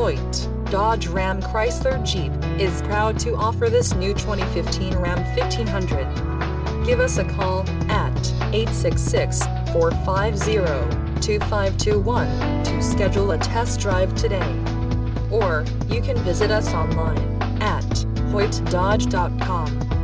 Hoyte, Dodge Ram Chrysler Jeep, is proud to offer this new 2015 Ram 1500. Give us a call at 866-450-2521 to schedule a test drive today. Or you can visit us online at hoytedodge.com.